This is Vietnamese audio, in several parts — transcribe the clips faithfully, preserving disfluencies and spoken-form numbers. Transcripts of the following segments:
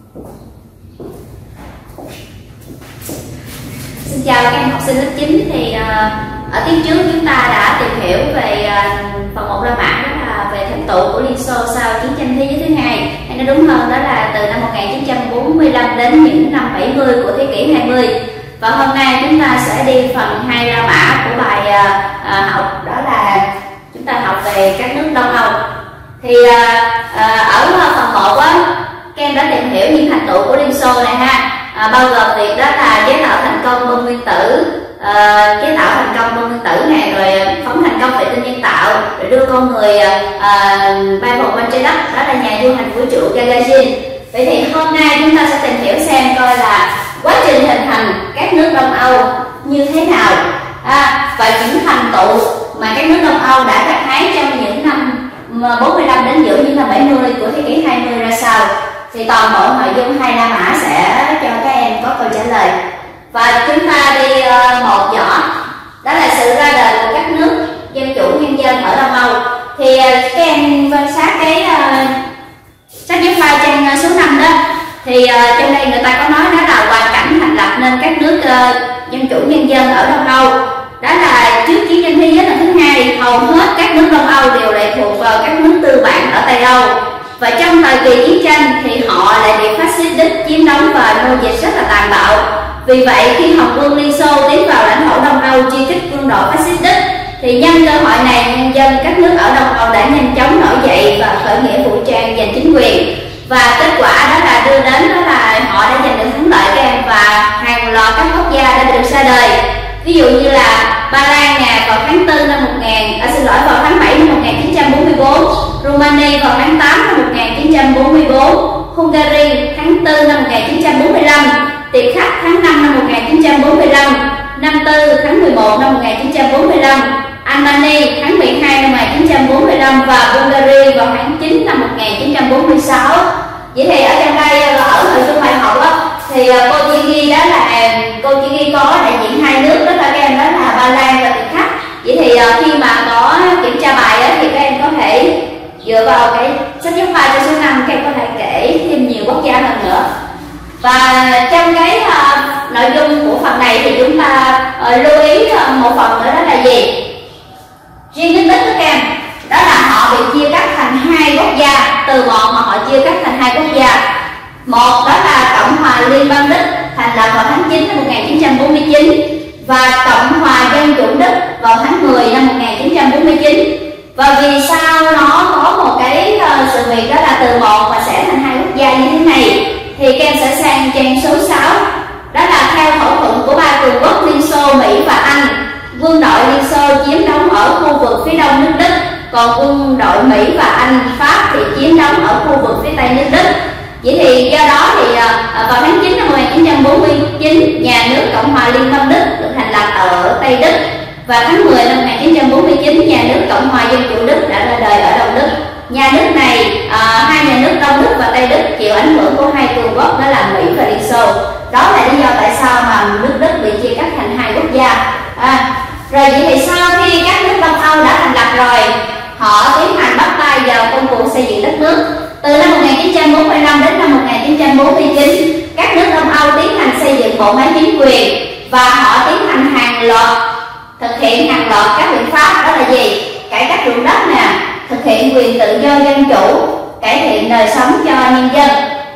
Xin chào các em học sinh lớp chín. Thì uh, ở tiết trước chúng ta đã tìm hiểu về uh, phần một La Mã, đó là về thành tựu của Liên Xô sau chiến tranh thế giới thứ hai, hay nói đúng hơn đó là từ năm một nghìn chín trăm bốn mươi lăm đến những năm bảy mươi của thế kỷ hai mươi. Và hôm nay chúng ta sẽ đi phần hai La Mã của bài uh, uh, học, đó là chúng ta học về các nước Đông Âu. Thì uh, uh, ở phần một á, các em đã tìm hiểu những thành tựu của Liên Xô này ha. À, bao gồm việc đó là chế tạo thành công bom nguyên tử, uh, chế tạo thành công bom nguyên tử này, rồi phóng thành công vệ tinh nhân tạo, rồi đưa con người uh, bay vòng quanh trái đất, đó là nhà du hành vũ trụ Gagarin. Vậy thì hôm nay chúng ta sẽ tìm hiểu xem coi là quá trình hình thành các nước Đông Âu như thế nào, à, và những thành tựu mà các nước Đông Âu đã gặt hái trong những năm bốn mươi lăm đến giữa những năm bảy mươi của thế kỷ hai mươi ra sao. Thì toàn bộ nội dung hai La Mã sẽ cho các em có câu trả lời. Và chúng ta đi uh, một nhỏ, đó là sự ra đời của các nước dân chủ nhân dân ở Đông Âu. Thì uh, các em quan sát cái uh, sách giáo khoa trang uh, số năm đó, thì uh, trong đây người ta có nói đó là hoàn cảnh thành lập nên các nước uh, dân chủ nhân dân ở Đông Âu. Đó là trước chiến tranh thế giới lần thứ hai, hầu hết các nước Đông Âu đều lệ thuộc vào các nước tư bản ở Tây Âu. Và trong thời kỳ chiến tranh thì họ lại bị phát xít Đức chiếm đóng và nô dịch rất là tàn bạo. Vì vậy khi Hồng quân Liên Xô tiến vào lãnh thổ Đông Âu truy kích quân đội phát xít Đức, thì nhân cơ hội này nhân dân các nước ở Đông Âu đã nhanh chóng nổi dậy và khởi nghĩa vũ trang giành chính quyền. Và kết quả đó là đưa đến đó là họ đã giành được thắng lợi các em, và hàng loạt các quốc gia đã được ra đời. Ví dụ như là Ba Lan nè, vào tháng tư năm một nghìn, à, xin lỗi vào tháng bảy năm một nghìn chín trăm bốn mươi tư, Romania vào tháng tám năm một nghìn chín trăm bốn mươi tư, Hungary tháng tư năm một nghìn chín trăm bốn mươi lăm, Tiệp Khắc tháng năm năm một nghìn chín trăm bốn mươi lăm, Năm Tư tháng mười một năm một nghìn chín trăm bốn mươi lăm, Albania tháng mười hai năm một nghìn chín trăm bốn mươi lăm và Bulgaria vào tháng chín năm một nghìn chín trăm bốn mươi sáu. Vậy thì ở trong đây ở nội dung bài học đó, thì cô chỉ ghi đó là cô chỉ ghi có đại diện hai nước, đó là các em đó là Ba Lan và Tiệp Khắc. Vậy thì khi mà có kiểm tra bài đó, thì các em có thể dựa vào cái sách giáo khoa cho số năm, các em có thể kể thêm nhiều quốc gia hơn nữa. Và trong cái uh, nội dung của phần này thì chúng ta uh, lưu ý uh, một phần nữa, đó là gì? Riêng nước Đức các em, đó là họ bị chia cắt thành hai quốc gia, từ một mà họ chia cắt thành hai quốc gia. Một đó là Cộng hòa Liên bang Đức thành lập vào tháng chín năm một nghìn chín trăm bốn mươi chín, và Cộng hòa Dân chủ Đức vào tháng mười năm một nghìn chín trăm bốn mươi chín. Và vì sao nó có một cái uh, sự việc đó là từ một mà sẽ thành hai quốc gia như thế này, thì các em sẽ sang trang số sáu. Đó là theo thỏa thuận của ba cường quốc Liên Xô, Mỹ và Anh, quân đội Liên Xô chiếm đóng ở khu vực phía đông nước Đức, còn quân đội Mỹ và Anh, Pháp thì chiếm đóng ở khu vực phía tây nước Đức. Vậy thì do đó thì uh, vào tháng chín năm một nghìn chín trăm bốn mươi chín, nhà nước Cộng hòa Liên bang Đức được thành lập ở Tây Đức. Và tháng mười năm một nghìn chín trăm bốn mươi chín, nhà nước Cộng hòa Dân chủ Đức đã ra đời ở Đông Đức. Nhà nước này, uh, hai nhà nước Đông Đức và Tây Đức chịu ảnh hưởng của hai cường quốc, đó là Mỹ và Liên Xô. Đó là lý do tại sao mà nước Đức bị chia cắt thành hai quốc gia. À, rồi vậy thì sau khi các nước Đông Âu đã thành lập rồi, họ tiến hành bắt tay vào công cuộc xây dựng đất nước. Từ năm một nghìn chín trăm bốn mươi lăm đến năm một nghìn chín trăm bốn mươi chín, các nước Đông Âu tiến hành xây dựng bộ máy chính quyền, và họ tiến hành hàng loạt thực hiện hàng loạt các biện pháp, đó là gì? Cải cách ruộng đất nè, thực hiện quyền tự do dân chủ, cải thiện đời sống cho nhân dân.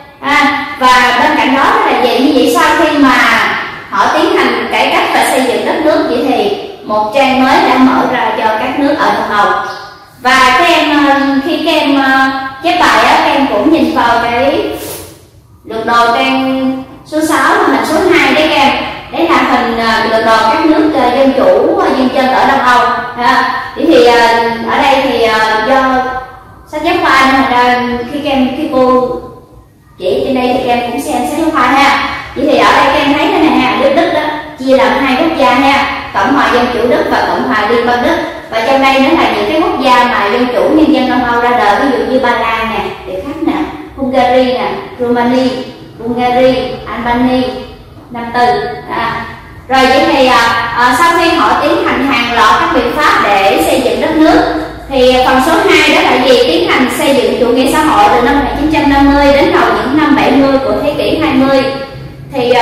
À, và bên cạnh đó là gì? Như vậy sau khi mà họ tiến hành cải cách và xây dựng đất nước, vậy thì một trang mới đã mở ra cho các nước ở Đông Âu. Và các em khi các em chép bài đó, các em cũng nhìn vào cái lược đồ trang số sáu và hình số hai đấy các em. Đấy là hình lược đồ các nước dân chủ nhân dân ở Đông Âu. Vậy thì ở đây thì do sách giáo khoa nên là khi các em khi cô chỉ trên đây thì các em cũng xem sách giáo khoa ha. Vậy thì ở đây các em thấy thế này ha, nước Đức đó chia làm hai quốc gia ha, Cộng hòa Dân chủ Đức và Cộng hòa Liên bang Đức. Và trong đây nó là những cái quốc gia mà dân chủ nhân dân Đông Âu ra đời, ví dụ như Ba Lan nè, Tiệp Khắc nè, Hungary nè, Romania, Bulgaria, Albania, Năm Tư. À, rồi vậy thì à, à, sau khi họ tiến hành hàng loạt các biện pháp để xây dựng đất nước, thì phần số hai đó là gì? Tiến hành xây dựng chủ nghĩa xã hội từ năm một nghìn chín trăm năm mươi đến đầu những năm bảy mươi của thế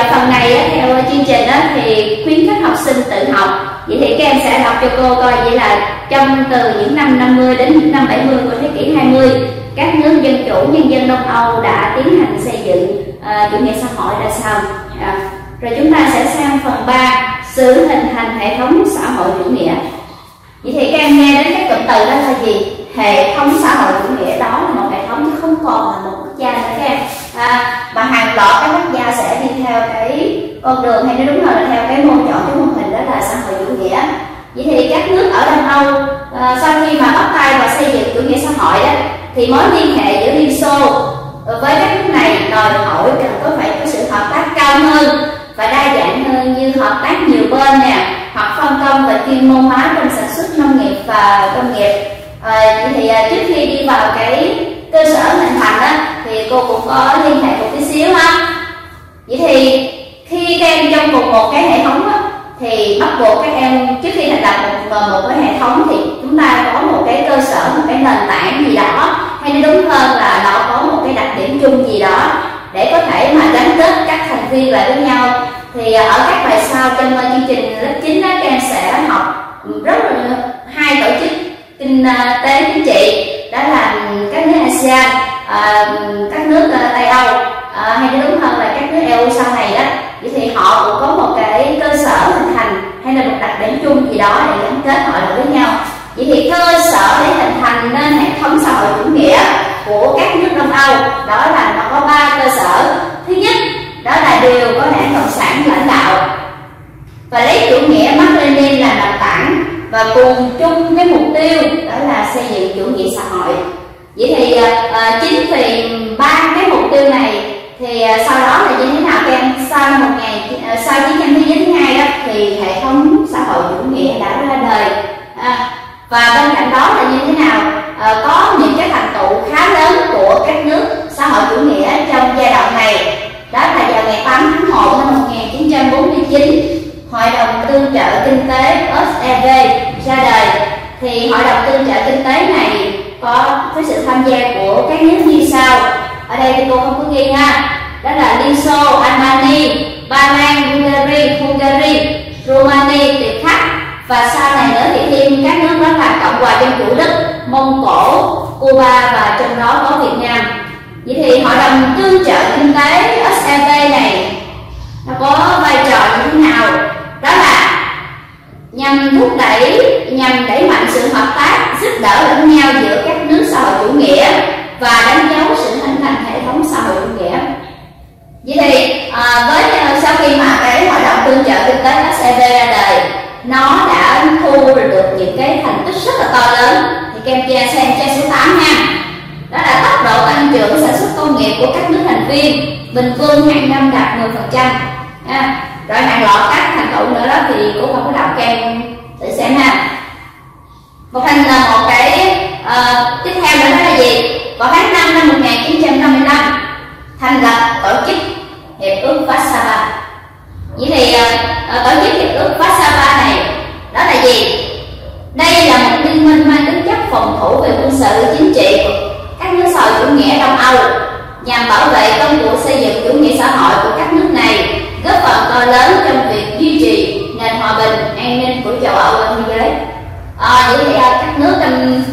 phần này á, theo chương trình á, thì khuyến khích học sinh tự học. Vậy thì các em sẽ đọc cho cô coi, vậy là trong từ những năm năm mươi đến những năm bảy mươi của thế kỷ hai mươi, các nước dân chủ nhân dân Đông Âu đã tiến hành xây dựng uh, chủ nghĩa xã hội ra sao. À, rồi chúng ta sẽ sang phần ba, sự hình thành hệ thống xã hội chủ nghĩa. Vậy thì các em nghe đến cái cụm từ đó là gì? Hệ thống xã hội chủ nghĩa, đó là một hệ thống chứ không còn là một quốc gia nữa các em. À, mà hàng loạt các quốc gia sẽ đi theo cái con đường, hay nói đúng hơn là theo cái môn chọn cái mô hình đó là xã hội chủ nghĩa. Vậy thì các nước ở Đông Âu à, sau khi mà bắt tay vào xây dựng chủ nghĩa xã hội đó, thì mối liên hệ giữa Liên Xô với các nước này đòi hỏi cần có phải có sự hợp tác cao hơn và đa dạng hơn, như hợp tác nhiều bên nè, hoặc phân công và chuyên môn hóa trong sản xuất nông nghiệp và công nghiệp. À, vậy thì à, trước khi đi vào cái cơ sở hình thành đó, thì cô cũng có liên hệ một tí xíu ha. Vậy thì khi các em trong cùng một cái hệ thống đó, thì bắt buộc các em trước khi thành lập một, một cái hệ thống thì chúng ta có một cái cơ sở, một cái nền tảng gì đó, hay nói đúng hơn là nó có một cái đặc điểm chung gì đó để có thể mà gắn kết các thành viên lại với nhau. Thì ở các bài sau trong chương trình lớp chín đó, các em sẽ học rất là hai tổ chức kinh tế chính trị, đó là các nước a sê an, à, các nước Tây Âu, à, hay nói đúng hơn là các nước e u sau này đó. Vậy thì họ cũng có một cái cơ sở hình thành hay là một đặc điểm chung gì đó để gắn kết họ lại với nhau. Vậy thì cơ sở để hình thành nên hệ thống xã hội chủ nghĩa của các nước Đông Âu đó là nó có ba cơ sở. Thứ nhất, đó là đều có đảng cộng sản lãnh đạo và lấy chủ nghĩa Mác Lênin là nền tảng, và cùng chung cái mục tiêu đó là xây dựng chủ nghĩa xã hội. Vậy thì à, chính vì ba cái mục tiêu này thì à, sau đó là như thế nào các em? Sau năm một nghìn à, sau chiến tranh thế giới thứ hai đó, thì hệ thống xã hội chủ nghĩa đã ra đời. À, và bên cạnh đó là như thế nào? À, có những cái thành tựu khá lớn của các nước xã hội chủ nghĩa trong giai đoạn này. Đó là vào ngày tám tháng một năm một nghìn chín trăm bốn mươi chín, Hội đồng Tương trợ Kinh tế ét e vê ra đời. Thì Hội đồng Tương trợ Kinh tế này có với sự tham gia của các nước như sau. Ở đây thì cô không có ghi ha. Đó là Liên Xô, Albania, Ba Lan, Hungary, Hungary, Romania, Tiệp Khắc, và sau này nữa thì thêm các nước đó là Cộng hòa Dân chủ Đức, Mông Cổ, Cuba, và trong đó có Việt Nam. Vậy thì Hội đồng Tương trợ Kinh tế ét e vê này nó có vai trò như thế nào? Đó là nhằm thúc đẩy, nhằm đẩy mạnh sự hợp tác, giúp đỡ lẫn nhau giữa các nước xã hội chủ nghĩa và đánh dấu sự hình thành hệ thống xã hội chủ nghĩa. Vậy thì à, với sau khi mà cái Hội đồng Tương trợ Kinh tế ét e vê ra đời, nó đã thu được những cái thành tích rất là to lớn. Thì các em chia xem trang số tám nha. Đó là tốc độ tăng trưởng sản xuất công nghiệp của các nước thành viên bình quân hàng năm đạt mười phần trăm. À, rồi hàng loạt các thành tựu nữa đó thì cũng không có đọc, các em tự xem ha. Một thành là một cái uh, tiếp theo nữa đó là gì? Vào tháng năm năm một nghìn chín trăm năm mươi lăm thành lập tổ chức Hiệp ước Warsaw. Vậy thì uh, tổ chức Hiệp ước Warsaw này đó là gì? Đây là một liên minh mang tính chất phòng thủ về quân sự chính trị của các nước xã hội chủ nghĩa Đông Âu, nhằm bảo vệ công cuộc xây dựng chủ nghĩa xã hội của các nước này, góp phần to lớn trong việc duy trì nền hòa bình, an ninh của châu Âu và thế giới. À, vậy thì các nước trong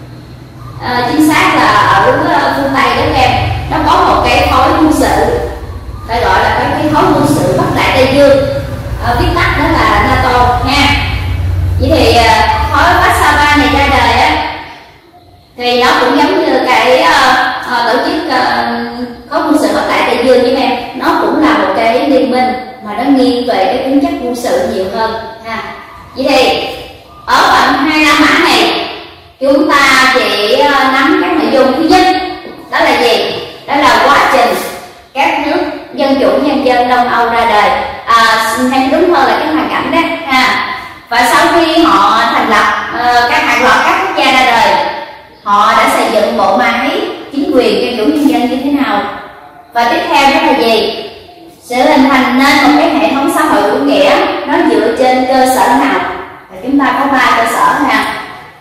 à, chính xác là ở phương Tây đó em, nó có một cái khối quân sự, phải gọi là cái, cái khối quân sự Bắc Đại Tây Dương, à, viết tắt đó là NATO nha. Vậy thì à, khối Warsaw này ra đời á, thì nó cũng giống như cái uh, uh, tổ chức uh, có quân sự Bắc Đại Tây Dương, nhưng em nó cũng là một cái liên minh mà nó nghiêng về cái tính chất quân sự nhiều hơn ha. Vậy thì ở phần hai La Mã này chúng ta chỉ uh, nắm các nội dung. Thứ nhất đó là gì? Đó là quá trình các nước dân chủ nhân dân Đông Âu ra đời, à, hay đúng hơn là cái hoàn cảnh đó ha. Và sau khi họ thành lập uh, các hàng loạt các quốc gia ra đời, họ đã xây dựng bộ máy chính quyền dân chủ nhân dân như thế nào. Và tiếp theo đó là gì? Sự hình thành nên một cái hệ thống xã hội chủ nghĩa, nó dựa trên cơ sở nào? Và chúng ta có ba cơ sở ha.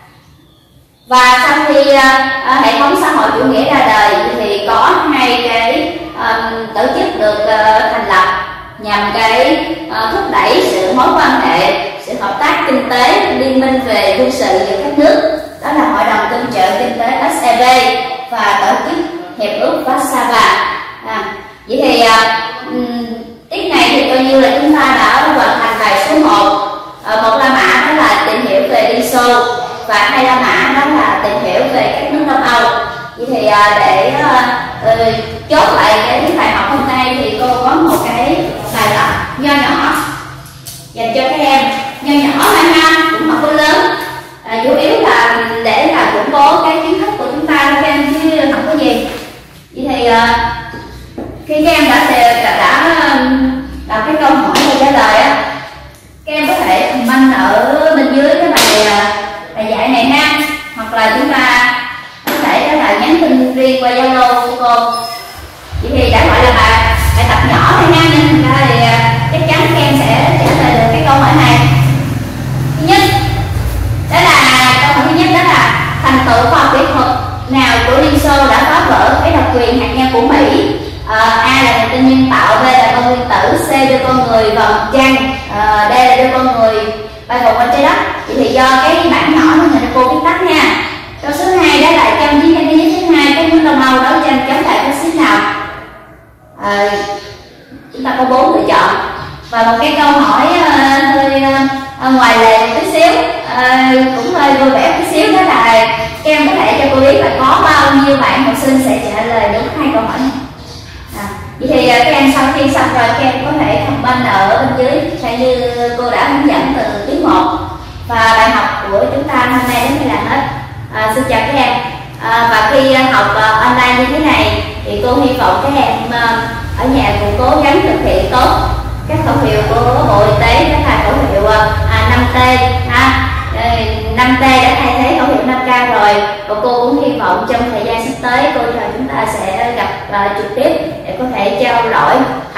Và sau khi uh, hệ thống xã hội chủ nghĩa ra đời thì có hai cái uh, tổ chức được uh, thành lập nhằm cái uh, thúc đẩy sự mối quan hệ, sự hợp tác kinh tế, liên minh về quân sự giữa các nước, đó là Hội đồng Tương trợ Kinh tế ét e pê và tổ chức Hiệp ước Warsaw. À, vậy thì uh, tiết này thì coi như là chúng ta đã hoàn thành bài số một. Uh, một la mã đó là tìm hiểu về Liên Xô, và hai la mã đó là tìm hiểu về các nước Đông Âu. Vậy thì uh, để uh, uh, chốt lại cái bài học hôm nay thì cô có một cái bài tập nho nhỏ dành cho các em, nho nhỏ thôi ha, cũng không có lớn, à, chủ yếu là để là củng cố cái kiến thức của chúng ta các em, chứ không có gì. Vậy thì uh, khi các em đã đã, đã đọc cái câu hỏi và trả lời á, các em có thể comment ở bên dưới cái bài bài giải này ha, hoặc là chúng ta có thể đó là nhắn tin riêng qua Zalo của cô. Vậy thì đã gọi là bài bài tập nhỏ thôi nha, nên thành ra thì chắc chắn các em sẽ trả lời được cái câu hỏi này. Thứ nhất, đó là câu hỏi thứ nhất đó là thành tựu khoa học kỹ thuật nào của Liên Xô đã phá vỡ cái độc quyền hạt nhân của Mỹ? À, A là hành tinh nhân tạo, B là bom nguyên tử, C đưa con người vào mặt trăng, à, D là đưa con người bay vòng quanh trái đất. Vậy thì do cái bản nhỏ nên mình cô viết tắt nha. Câu số hai đó là trong chiến tranh thế giới thứ hai các nước Đông Âu đấu tranh chống lại phát xít nào? À, chúng ta có bốn lựa chọn. Và một cái câu hỏi uh, hơi uh, ngoài lề một tí xíu, uh, cũng hơi vui vẻ tí xíu, đó là các em có thể cho cô biết là có bao nhiêu bạn học sinh sẽ trả lời đúng hai câu hỏi này. À, vậy thì uh, các em sau khi xong rồi các em có thể comment ở bên dưới theo như cô đã hướng dẫn từ tiết một. Và bài học của chúng ta hôm nay đến đây là hết. À, xin chào các em. À, và khi học uh, online như thế này thì cô hy vọng các em uh, ở nhà cũng cố gắng thực hiện tốt các khẩu hiệu của Bộ Y tế, đó là khẩu hiệu à, năm T ha. năm T đã thay thế khẩu hiệu năm K rồi, và cô cũng hy vọng trong thời gian sắp tới cô trò chúng ta sẽ gặp uh, trực tiếp để có thể trao đổi